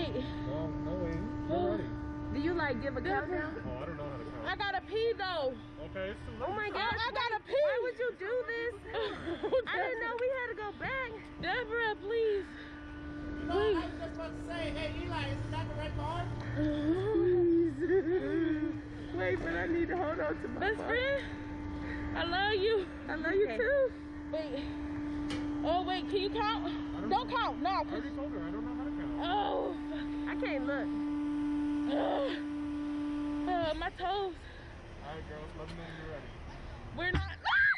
Wait. No way. You're ready. Do you like give a countdown? Oh, I don't know how to count. I gotta pee though. Okay, it's too late. Oh my gosh, I gotta pee. Why would you do this? I didn't know we had to go back. Deborah, please. No, I was just about to say, hey Eli, is that the red bar? Please. Wait, but I need to hold on to my Best phone. friend, I love you. I love you too. Wait. Oh wait, can you count? Don't count. No. I already told her, I don't know how to count. Oh, fuck. I can't look. My toes. Alright, girls, let me know when you're ready. We're not.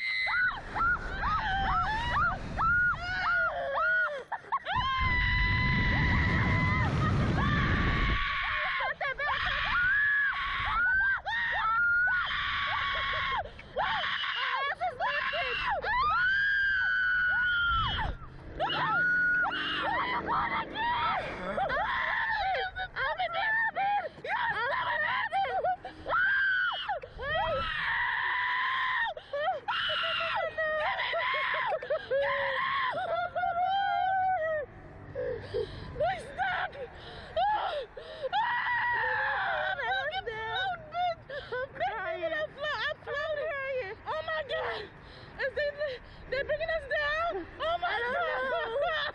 They're bringing us down. Oh my God.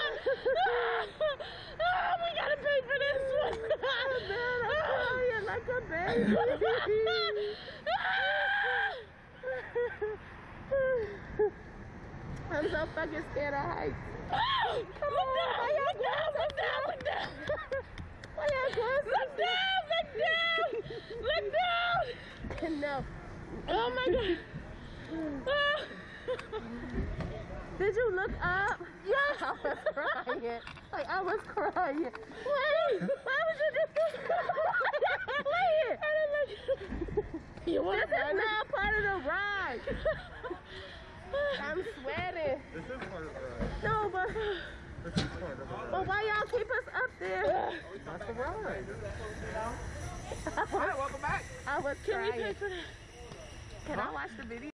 Oh, we gotta pay for this one. I'm crying like a baby. I'm so fucking scared of heights. Come on, look down. Why y'all going so Look down. No. Oh my God. Did you look up? Yes. I was crying. Like I was crying. Wait. Why would you do this? Wait. You want This is not part of the ride. I'm sweating. This is part of the ride. No, but This is part of the ride. but why y'all keep us up there? That's the ride. Alright, welcome back. I was Can we pay crying. for that? Can I watch the video?